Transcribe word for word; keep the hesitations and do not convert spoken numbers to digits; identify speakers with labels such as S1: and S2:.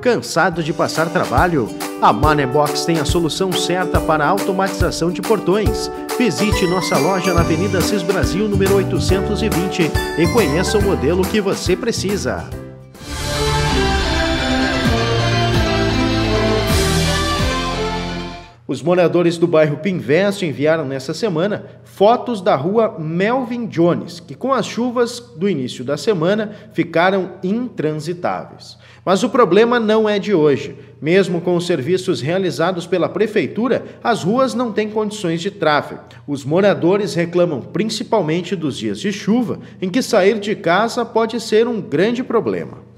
S1: Cansado de passar trabalho? A Manebox tem a solução certa para a automatização de portões. Visite nossa loja na Avenida Cis Brasil, número oitocentos e vinte, e conheça o modelo que você precisa. Os moradores do bairro Pinvest enviaram nesta semana fotos da rua Melvin Jones, que com as chuvas do início da semana ficaram intransitáveis. Mas o problema não é de hoje. Mesmo com os serviços realizados pela prefeitura, as ruas não têm condições de tráfego. Os moradores reclamam principalmente dos dias de chuva, em que sair de casa pode ser um grande problema.